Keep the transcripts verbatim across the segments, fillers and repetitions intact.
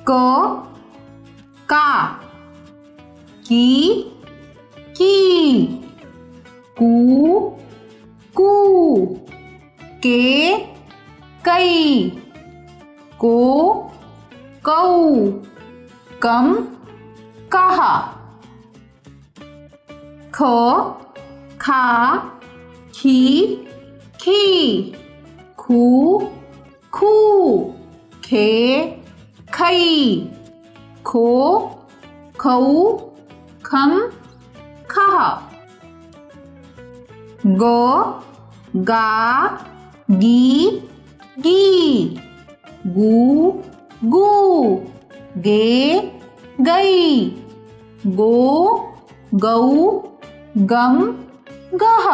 क का की की कू कू के कई को कऊ कम कहा ख खा खी खी खू खू खे खई खो खऊ खम खहा ग गा गी गी गू गू गे गई गो गऊ गम गह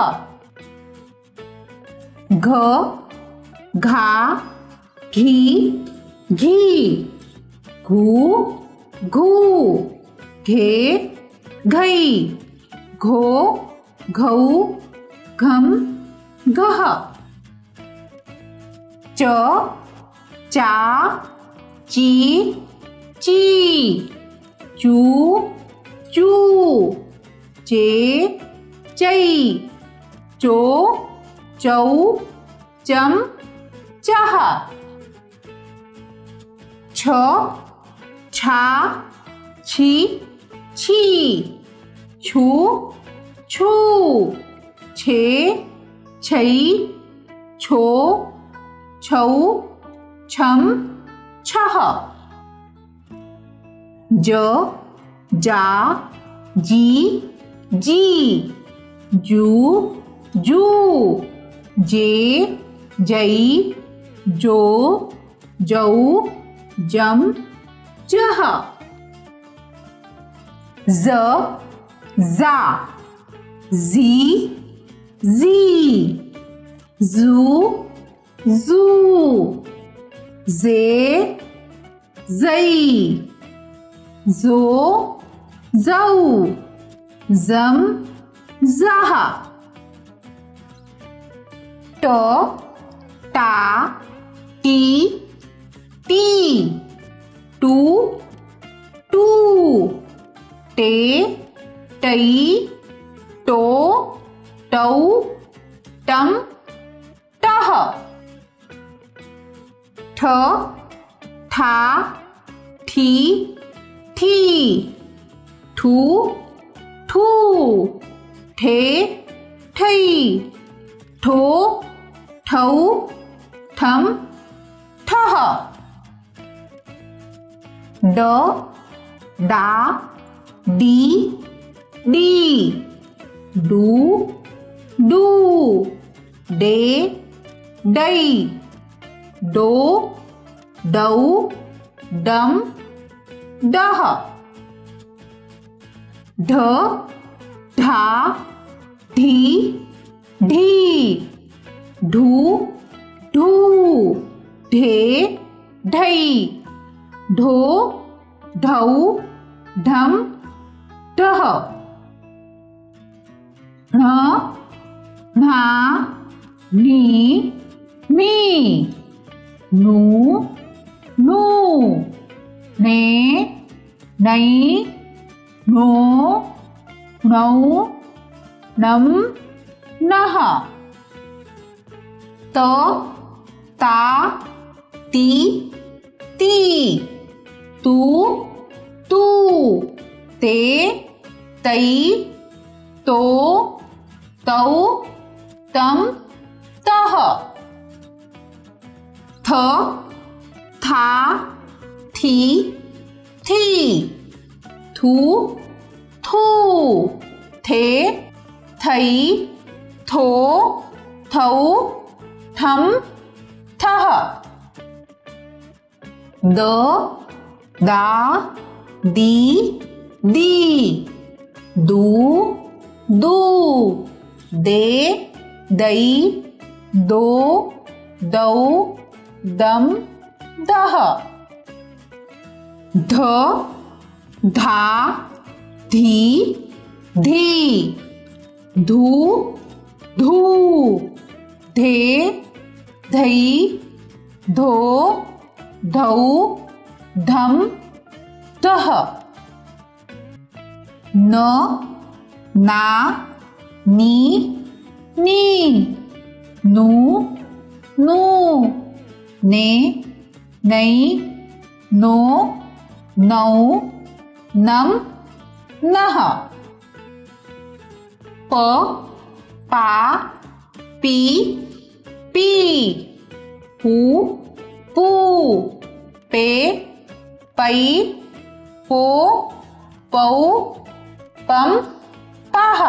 घ घा घी घी घू घू घे घई घो घऊ घम घह च चा ची ची चू चू चे चई चो चौ चम चह छ छा छी छी छू छू छे छई छो छऊ छम छह ज जा जी जी जू जू जे जई जो जऊ जम जह ज जा जी जी जू जू जे जई जो जऊ जम जह ट टा टी टी टू टू टे टई टो टऊ टम टह ठ ठा ठी ठी ठू ठू ठे ठई ठो ठऊ ठम ठह ड डा डी डी डू डू डे डई डो डऊ डम डह ढ ढा ढी ढी ढू ढू ढे ढई ढो ढऊ ढम ढह ण ण्हा नी मी नू नू ने नई नो नौ नम नह त ता ती ती तू तू ते तई तो तौ तम तह थ था थी थी थू थू थे थई थो थऊ थम थह द दा दी दी दू दू दे दई दो दऊ दम दह ध धा धी धी धू धू धे धई धो धऊ धम धः न ना नी नी नु नू ने नै नो नौ नम नः प पा पी पी पू पू पे पई पो पौ पम पः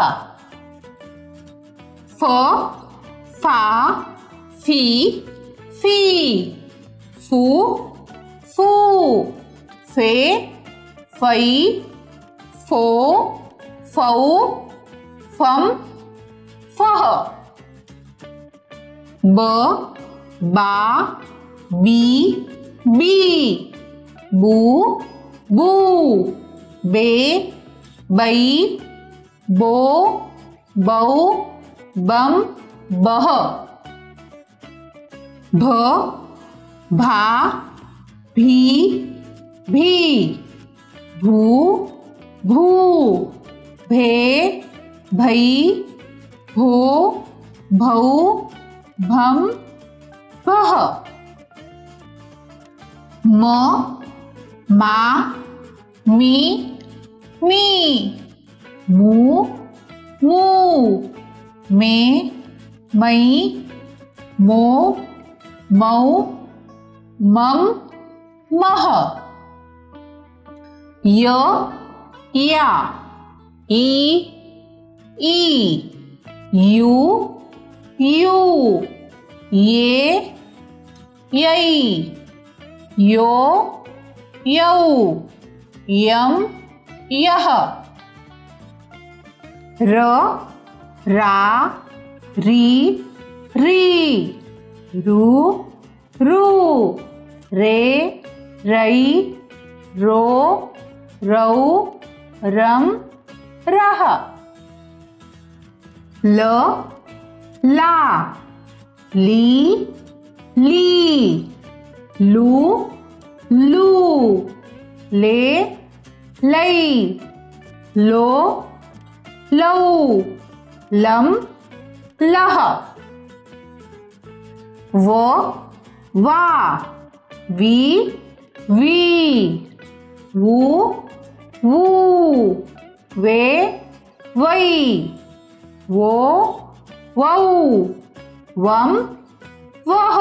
फ फा फी फी फू फू फे फई फो फौ फम फह ब बा बी बी बू बू बे बई बो बौ बम बह भ भा भी भी भू भू भे भई भो भौ भम भः म मा मी मी मू मू मे मई मो मौ मम मह य या ई ई यू यू ये यै यो यौ यम यह र रा री री रू रू रे रई रो रौ रम रह ल ला ली ली लू लू ले लई लो लौ लम लह व वा वी वी वू वू वे वई वो वौ वम वह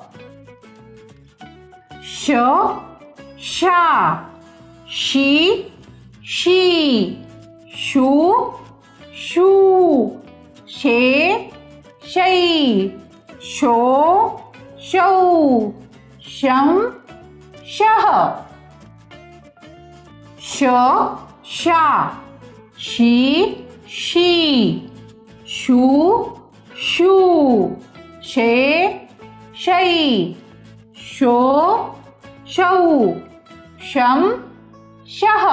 श शा शी शी शू शू शे शै शो शौ शं शः श शा शी शी शू शू शे शै शो शौ शं शः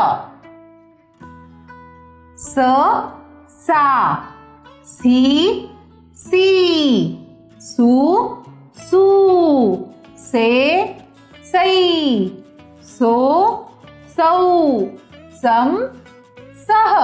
स सा सी सी सू सू से सै सो सौ सम सह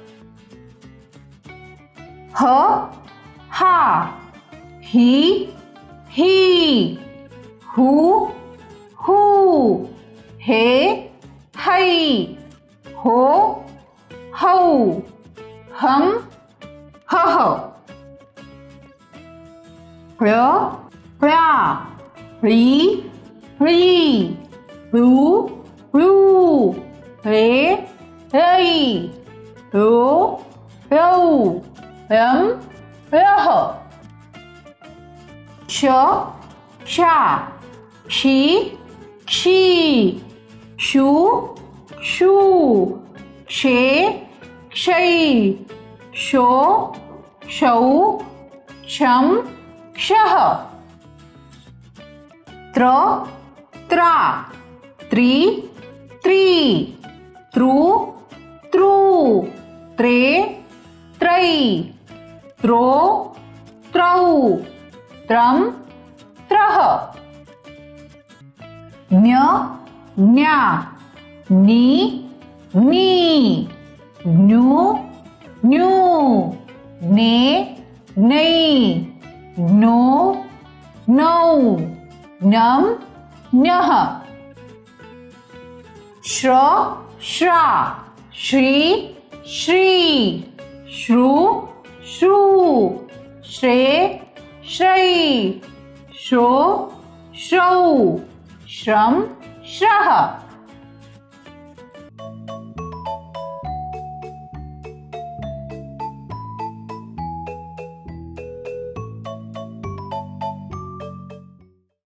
ह हा ही ही हू हू हे है हो हौ हम हह ह्र ह्रा ह्री ह्री ह्रू ह्रू ह्रे ह्रै ह्रो ह्रौ ह्रं ह्रः श शा शी शी शू शू क्षे क्षै शो शौ क्षं क्षः त्र त्रा त्रि त्रि त्रु त्रु त्रे त्रै त्रो त्रौ त्रं त्रः ज्ञ न्या, नी, नी, न्यू, न्यू, ने, नई, नो, नौ, नम, न्यः। श्र, श्रा, श्री, श्री, श्रु, श्रू, श्रे, श्रै, श्रो, श्रौ, श्रम, श्रः।